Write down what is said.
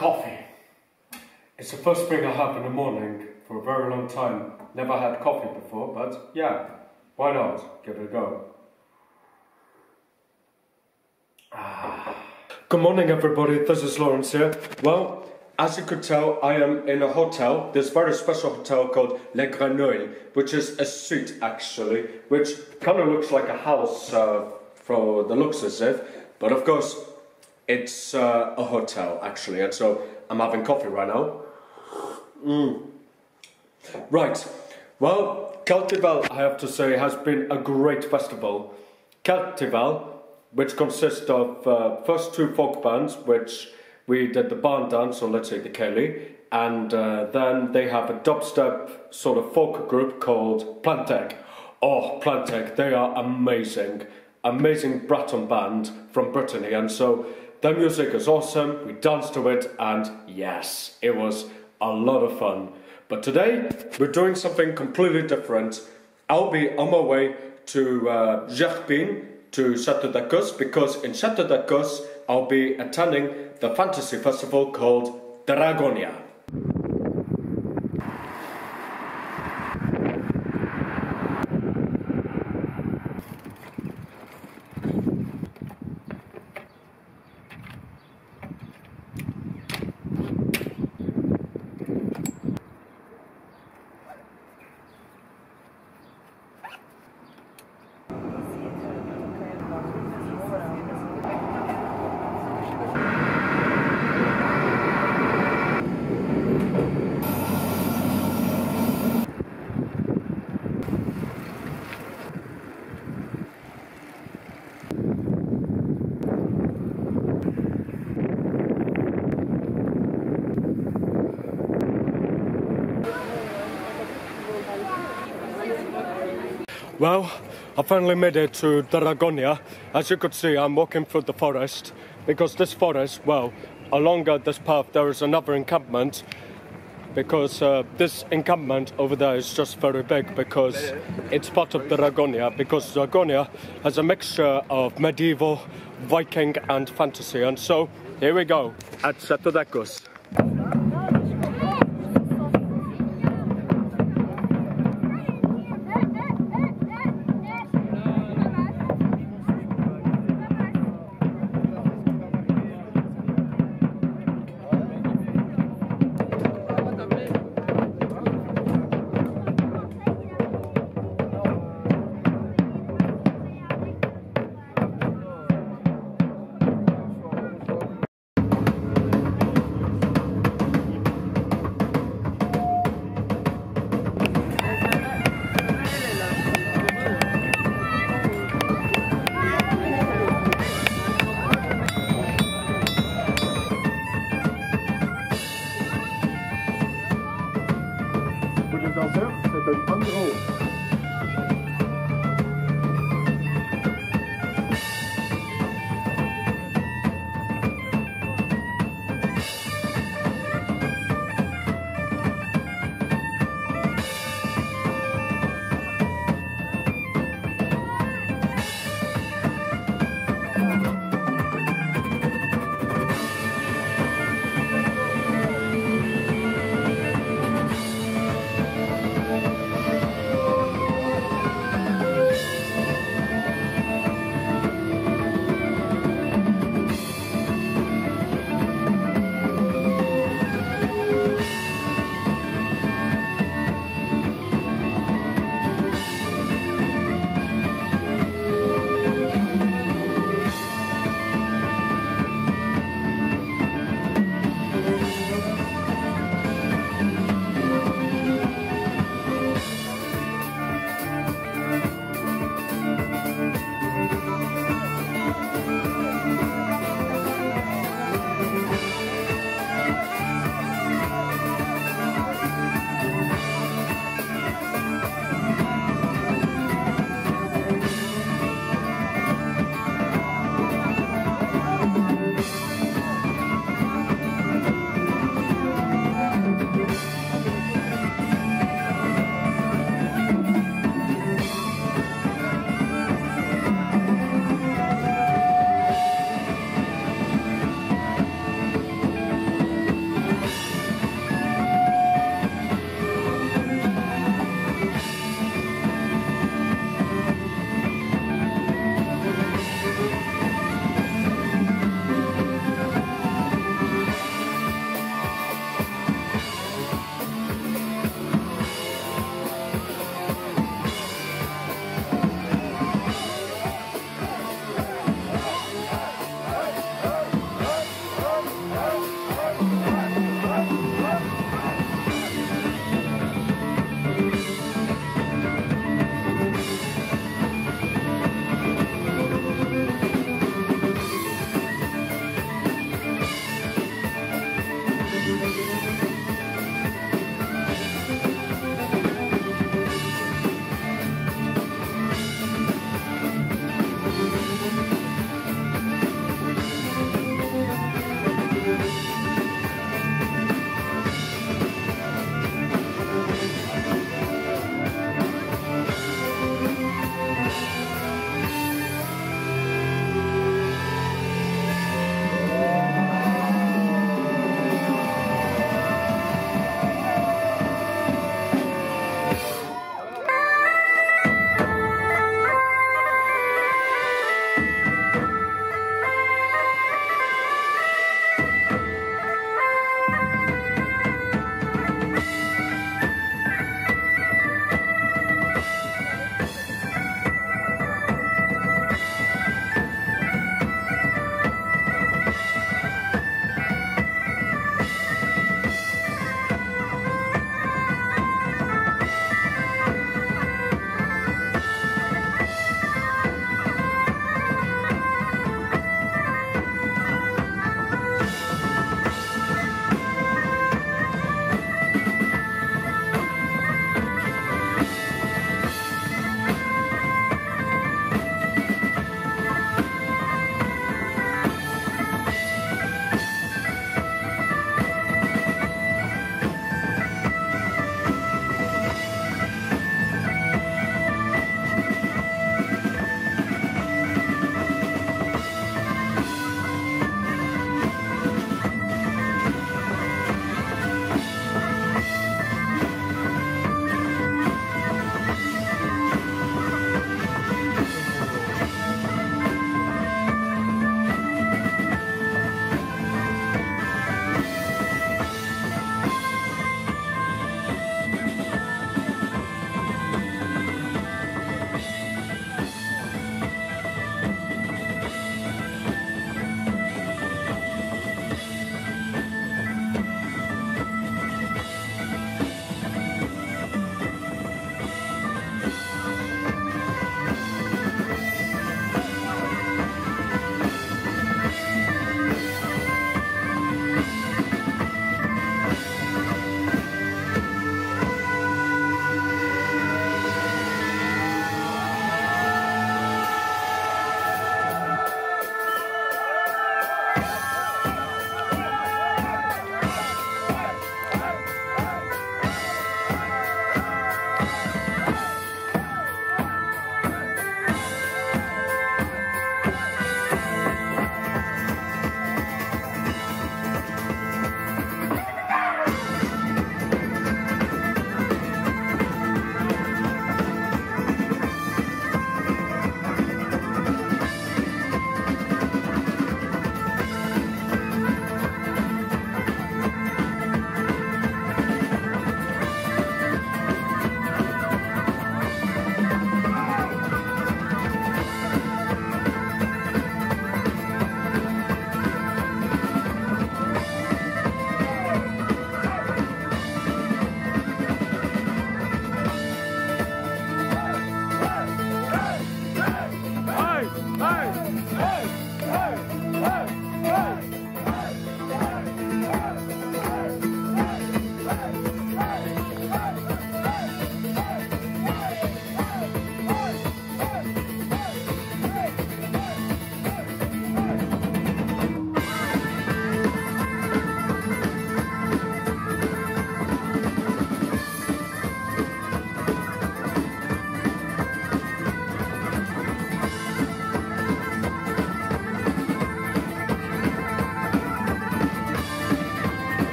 Coffee. It's the first thing I have in the morning for a very long time. Never had coffee before, but yeah, why not? Give it a go. Good morning everybody, this is Lawrence here. Well, as you could tell, I am in a hotel, this very special hotel called Leuze-en-Hainut, which is a suite actually, which kind of looks like a house for the looks as if, but of course it's a hotel actually, and so I'm having coffee right now. Right, well, Celtival, I have to say, has been a great festival. Celtival, which consists of first two folk bands, which we did the barn dance, or let's say the Kelly, and then they have a dubstep sort of folk group called Plantec. Oh, Plantec, they are amazing. Amazing Breton band from Brittany, and so their music is awesome, we danced to it, and yes, it was a lot of fun. But today, we're doing something completely different. I'll be on my way to Gerpin, to Chateau Acoz, because in Chateau Acoz, I'll be attending the fantasy festival called Dragonia. Well, I finally made it to Dragonia. As you could see, I'm walking through the forest, because this forest, well, along this path there is another encampment, because this encampment over there is just very big, because it's part of Dragonia, because Dragonia has a mixture of medieval, Viking and fantasy, and so here we go at Chateau Acoz.